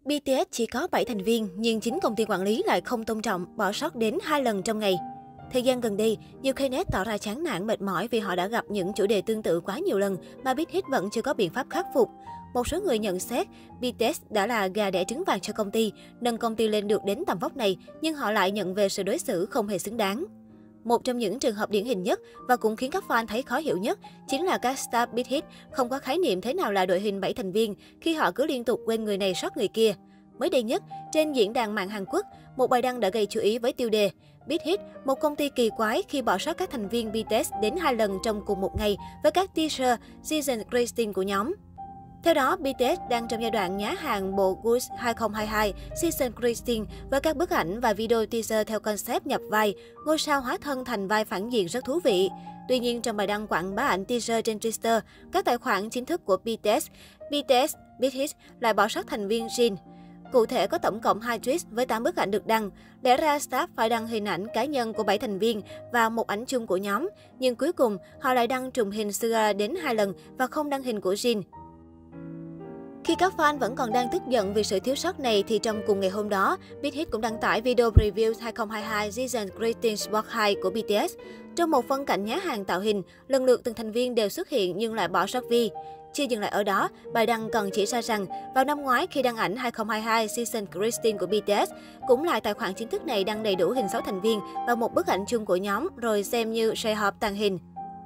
BTS chỉ có 7 thành viên, nhưng chính công ty quản lý lại không tôn trọng, bỏ sót đến 2 lần trong ngày. Thời gian gần đây, nhiều Knet tỏ ra chán nản mệt mỏi vì họ đã gặp những chủ đề tương tự quá nhiều lần mà Big Hit vẫn chưa có biện pháp khắc phục. Một số người nhận xét BTS đã là gà đẻ trứng vàng cho công ty, nâng công ty lên được đến tầm vóc này, nhưng họ lại nhận về sự đối xử không hề xứng đáng. Một trong những trường hợp điển hình nhất và cũng khiến các fan thấy khó hiểu nhất chính là các star Big Hit không có khái niệm thế nào là đội hình 7 thành viên khi họ cứ liên tục quên người này sót người kia. Mới đây nhất, trên diễn đàn mạng Hàn Quốc, một bài đăng đã gây chú ý với tiêu đề Big Hit, một công ty kỳ quái khi bỏ sót các thành viên BTS đến 2 lần trong cùng một ngày với các teaser season greeting của nhóm. Theo đó, BTS đang trong giai đoạn nhá hàng bộ Good 2022 Season Greeting với các bức ảnh và video teaser theo concept nhập vai, ngôi sao hóa thân thành vai phản diện rất thú vị. Tuy nhiên, trong bài đăng quảng bá ảnh teaser trên Twitter, các tài khoản chính thức của BTS Big Hit lại bỏ sót thành viên Jin. Cụ thể có tổng cộng 2 tweet với 8 bức ảnh được đăng. Lẽ ra staff phải đăng hình ảnh cá nhân của 7 thành viên và một ảnh chung của nhóm, nhưng cuối cùng họ lại đăng trùng hình Suga đến 2 lần và không đăng hình của Jin. Khi các fan vẫn còn đang tức giận vì sự thiếu sót này thì trong cùng ngày hôm đó, Big Hit cũng đăng tải video preview 2022 Season Greetings Part 2 của BTS. Trong một phân cảnh nhá hàng tạo hình, lần lượt từng thành viên đều xuất hiện nhưng lại bỏ sót Vi. Chưa dừng lại ở đó, bài đăng còn chỉ ra rằng vào năm ngoái khi đăng ảnh 2022 Season Greetings của BTS, cũng là tài khoản chính thức này đăng đầy đủ hình 6 thành viên và một bức ảnh chung của nhóm rồi xem như J-Hope tàng hình.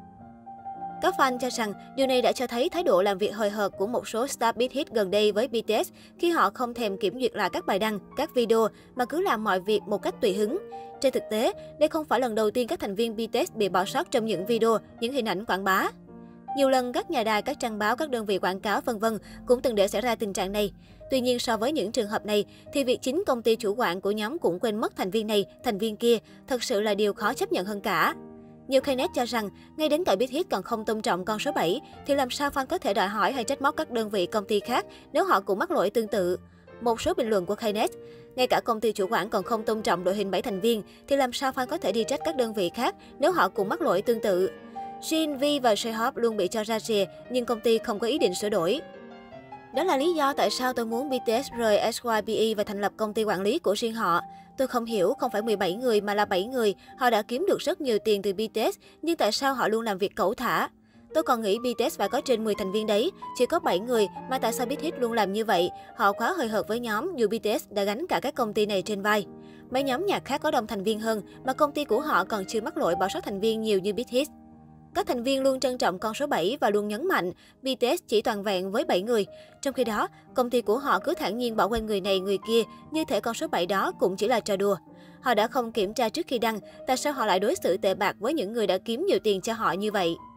Các fan cho rằng điều này đã cho thấy thái độ làm việc hời hợt của một số star Big Hit gần đây với BTS khi họ không thèm kiểm duyệt lại các bài đăng, các video mà cứ làm mọi việc một cách tùy hứng. Trên thực tế, đây không phải lần đầu tiên các thành viên BTS bị bỏ sót trong những video, những hình ảnh quảng bá. Nhiều lần các nhà đài, các trang báo, các đơn vị quảng cáo v.v. cũng từng để xảy ra tình trạng này. Tuy nhiên so với những trường hợp này thì việc chính công ty chủ quản của nhóm cũng quên mất thành viên này, thành viên kia thật sự là điều khó chấp nhận hơn cả. Nhiều Knet cho rằng, ngay đến cả Big Hit còn không tôn trọng con số 7, thì làm sao fan có thể đòi hỏi hay trách móc các đơn vị công ty khác nếu họ cũng mắc lỗi tương tự. Một số bình luận của Knet, ngay cả công ty chủ quản còn không tôn trọng đội hình 7 thành viên, thì làm sao fan có thể đi trách các đơn vị khác nếu họ cũng mắc lỗi tương tự. Jin, V và J-Hope luôn bị cho ra rìa, nhưng công ty không có ý định sửa đổi. Đó là lý do tại sao tôi muốn BTS rời SYBE và thành lập công ty quản lý của riêng họ. Tôi không hiểu, không phải 17 người mà là 7 người. Họ đã kiếm được rất nhiều tiền từ BTS, nhưng tại sao họ luôn làm việc cẩu thả? Tôi còn nghĩ BTS phải có trên 10 thành viên đấy, chỉ có 7 người mà tại sao Big Hit luôn làm như vậy? Họ quá hời hợt với nhóm dù BTS đã gánh cả các công ty này trên vai. Mấy nhóm nhạc khác có đông thành viên hơn mà công ty của họ còn chưa mắc lỗi bỏ sót thành viên nhiều như Big Hit. Các thành viên luôn trân trọng con số 7 và luôn nhấn mạnh BTS chỉ toàn vẹn với 7 người. Trong khi đó, công ty của họ cứ thản nhiên bỏ quên người này người kia, như thể con số 7 đó cũng chỉ là trò đùa. Họ đã không kiểm tra trước khi đăng, tại sao họ lại đối xử tệ bạc với những người đã kiếm nhiều tiền cho họ như vậy?